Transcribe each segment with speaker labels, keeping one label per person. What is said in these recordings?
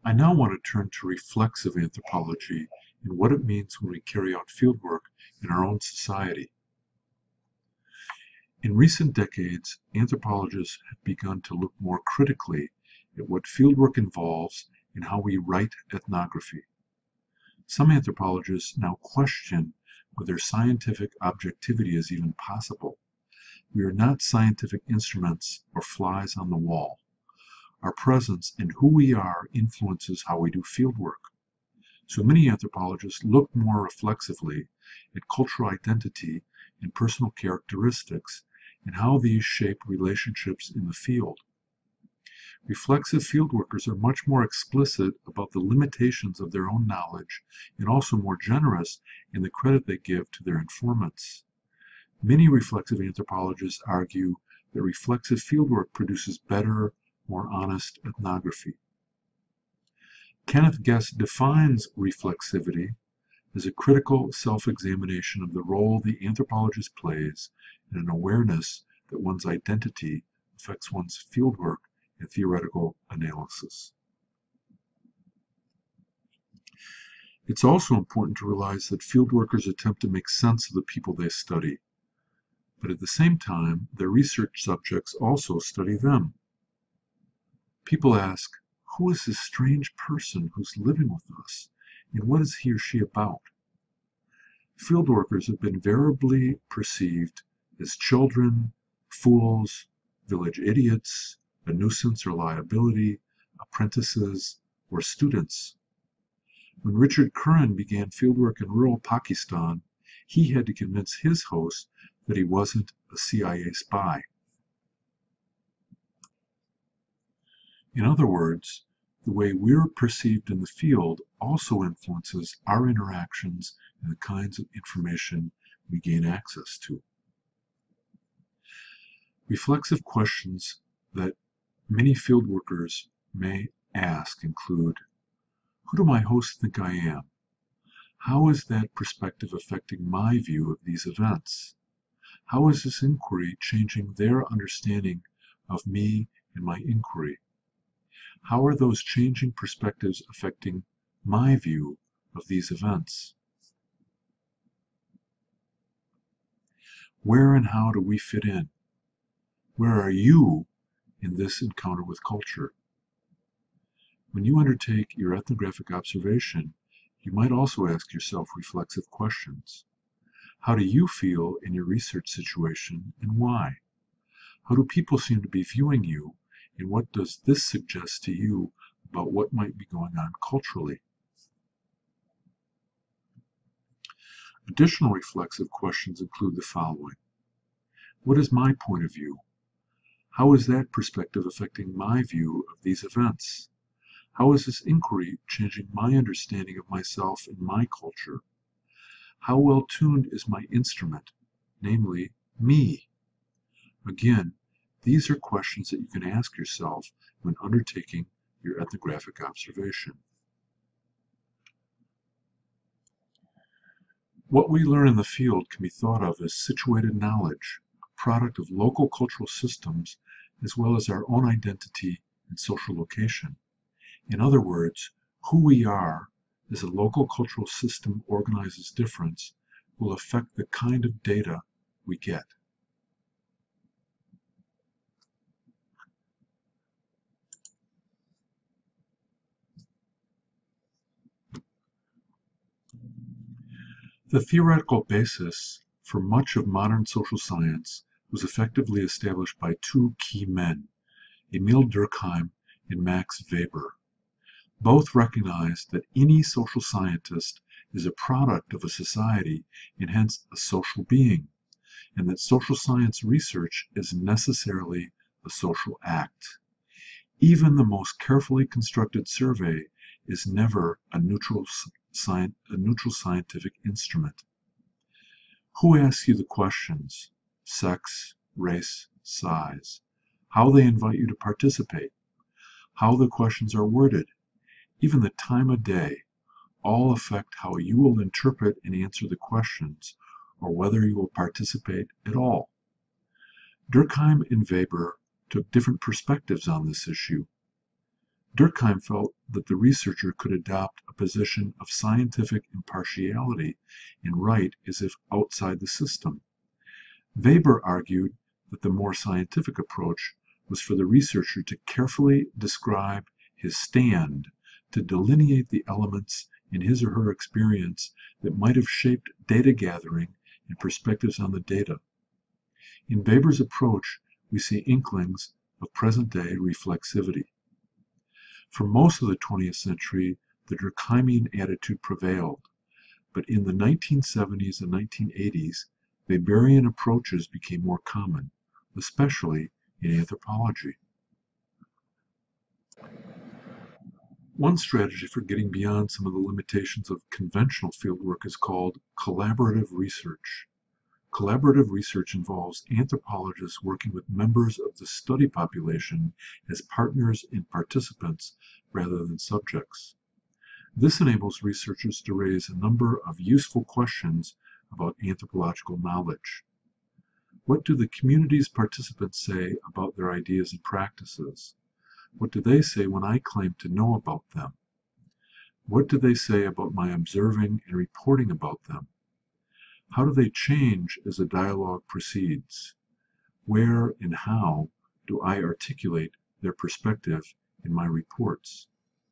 Speaker 1: I now want to turn to reflexive anthropology and what it means when we carry out fieldwork in our own society. In recent decades, anthropologists have begun to look more critically at what fieldwork involves and how we write ethnography. Some anthropologists now question whether scientific objectivity is even possible. We are not scientific instruments or flies on the wall. Our presence and who we are influences how we do fieldwork. So many anthropologists look more reflexively at cultural identity and personal characteristics and how these shape relationships in the field. Reflexive fieldworkers are much more explicit about the limitations of their own knowledge and also more generous in the credit they give to their informants. Many reflexive anthropologists argue that reflexive fieldwork produces better, more honest ethnography. Kenneth Guest defines reflexivity as a critical self-examination of the role the anthropologist plays in an awareness that one's identity affects one's fieldwork and theoretical analysis. It's also important to realize that fieldworkers attempt to make sense of the people they study, but at the same time, their research subjects also study them. People ask, who is this strange person who's living with us, and what is he or she about? Fieldworkers have been invariably perceived as children, fools, village idiots, a nuisance or liability, apprentices, or students. When Richard Curran began fieldwork in rural Pakistan, he had to convince his host that he wasn't a CIA spy. In other words, the way we're perceived in the field also influences our interactions and the kinds of information we gain access to. Reflexive questions that many fieldworkers may ask include, who do my hosts think I am? How is that perspective affecting my view of these events? How is this inquiry changing their understanding of me and my inquiry? How are those changing perspectives affecting my view of these events? Where and how do we fit in? Where are you in this encounter with culture? When you undertake your ethnographic observation, you might also ask yourself reflexive questions. How do you feel in your research situation and why? How do people seem to be viewing you, and what does this suggest to you about what might be going on culturally? Additional reflexive questions include the following. What is my point of view? How is that perspective affecting my view of these events? How is this inquiry changing my understanding of myself and my culture? How well tuned is my instrument, namely me? Again, these are questions that you can ask yourself when undertaking your ethnographic observation. What we learn in the field can be thought of as situated knowledge, a product of local cultural systems as well as our own identity and social location. In other words, who we are as a local cultural system organizes difference will affect the kind of data we get. The theoretical basis for much of modern social science was effectively established by two key men, Emile Durkheim and Max Weber. Both recognized that any social scientist is a product of a society and hence a social being, and that social science research is necessarily a social act. Even the most carefully constructed survey is never a neutral scientific instrument. Who asks you the questions? Sex, race, size. How they invite you to participate. How the questions are worded. Even the time of day, all affect how you will interpret and answer the questions, or whether you will participate at all. Durkheim and Weber took different perspectives on this issue. Durkheim felt that the researcher could adopt a position of scientific impartiality and write as if outside the system. Weber argued that the more scientific approach was for the researcher to carefully describe his stand, to delineate the elements in his or her experience that might have shaped data gathering and perspectives on the data. In Weber's approach, we see inklings of present-day reflexivity. For most of the 20th century, the Durkheimian attitude prevailed, but in the 1970s and 1980s, Weberian approaches became more common, especially in anthropology. One strategy for getting beyond some of the limitations of conventional fieldwork is called collaborative research. Collaborative research involves anthropologists working with members of the study population as partners and participants rather than subjects. This enables researchers to raise a number of useful questions about anthropological knowledge. What do the community's participants say about their ideas and practices? What do they say when I claim to know about them? What do they say about my observing and reporting about them? How do they change as a dialogue proceeds? Where and how do I articulate their perspective in my reports?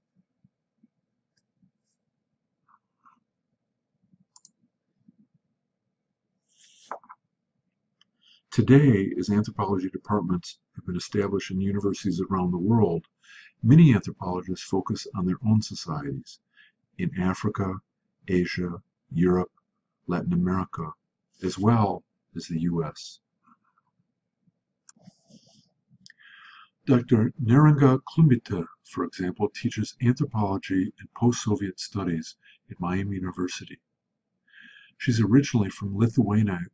Speaker 1: Today, as anthropology departments have been established in universities around the world, many anthropologists focus on their own societies in Africa, Asia, Europe, Latin America, as well as the US. Dr. Neringa Klumbita, for example, teaches anthropology and post-Soviet studies at Miami University. She's originally from Lithuania.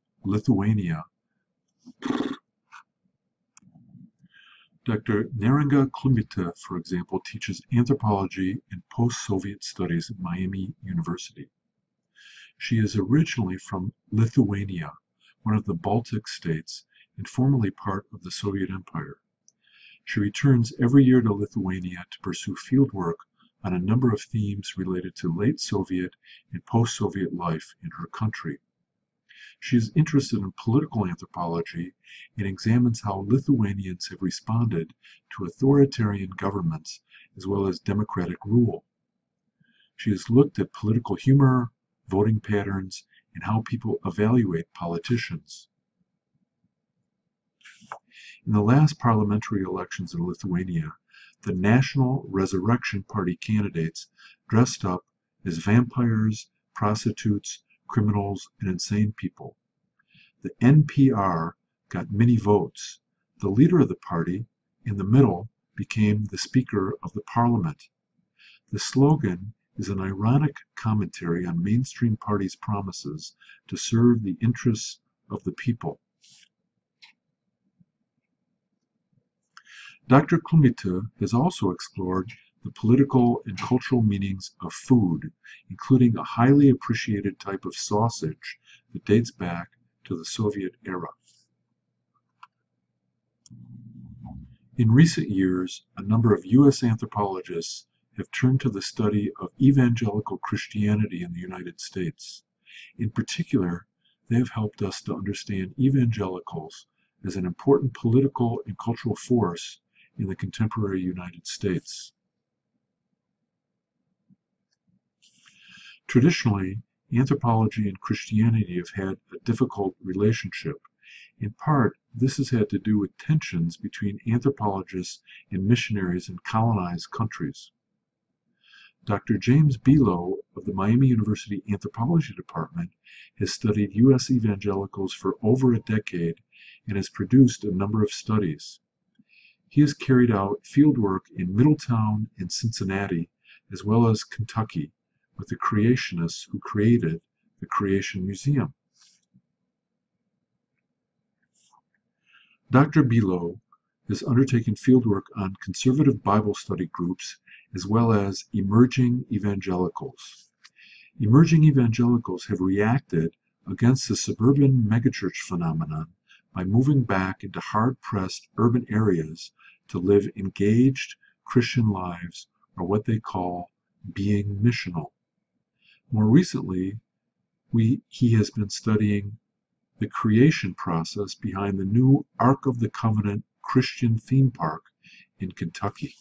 Speaker 1: Dr. Neringa Klumbita, for example, teaches anthropology and post-Soviet studies at Miami University. She is originally from Lithuania, one of the Baltic states and formerly part of the Soviet Empire. She returns every year to Lithuania to pursue fieldwork on a number of themes related to late Soviet and post-Soviet life in her country. She is interested in political anthropology and examines how Lithuanians have responded to authoritarian governments as well as democratic rule. She has looked at political humor, voting patterns, and how people evaluate politicians. In the last parliamentary elections in Lithuania, the National Resurrection Party candidates dressed up as vampires, prostitutes, criminals, and insane people. The NPR got many votes. The leader of the party, in the middle, became the Speaker of the Parliament. The slogan is an ironic commentary on mainstream parties' promises to serve the interests of the people. Dr. Klumbita has also explored the political and cultural meanings of food, including a highly appreciated type of sausage that dates back to the Soviet era. In recent years, a number of U.S. anthropologists have turned to the study of evangelical Christianity in the United States. In particular, they have helped us to understand evangelicals as an important political and cultural force in the contemporary United States. Traditionally, anthropology and Christianity have had a difficult relationship. In part, this has had to do with tensions between anthropologists and missionaries in colonized countries. Dr. James Below of the Miami University Anthropology Department has studied U.S. evangelicals for over a decade and has produced a number of studies. He has carried out fieldwork in Middletown and Cincinnati, as well as Kentucky, with the creationists who created the Creation Museum. Dr. Below has undertaken fieldwork on conservative Bible study groups as well as emerging evangelicals. Emerging evangelicals have reacted against the suburban megachurch phenomenon by moving back into hard-pressed urban areas to live engaged, Christian lives are what they call being missional. More recently, he has been studying the creation process behind the new Ark of the Covenant Christian theme park in Kentucky.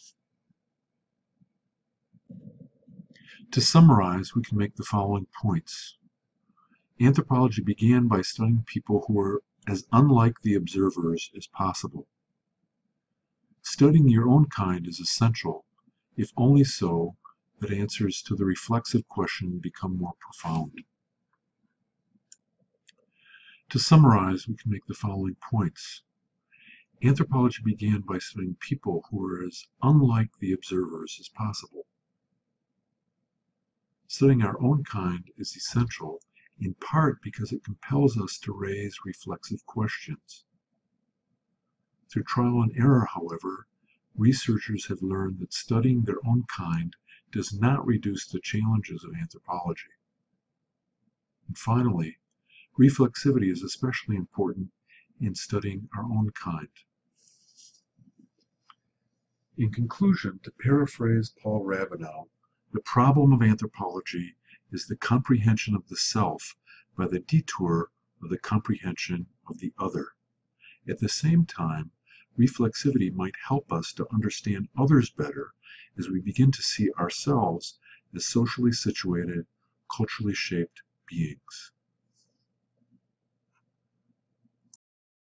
Speaker 1: To summarize, we can make the following points. Anthropology began by studying people who were as unlike the observers as possible. Studying your own kind is essential, if only so that answers to the reflexive question become more profound. To summarize, we can make the following points. Anthropology began by studying people who were as unlike the observers as possible. Studying our own kind is essential, in part because it compels us to raise reflexive questions. Through trial and error, however, researchers have learned that studying their own kind does not reduce the challenges of anthropology. And finally, reflexivity is especially important in studying our own kind. In conclusion, to paraphrase Paul Rabinow, the problem of anthropology is the comprehension of the self by the detour of the comprehension of the other. At the same time, reflexivity might help us to understand others better as we begin to see ourselves as socially situated, culturally shaped beings.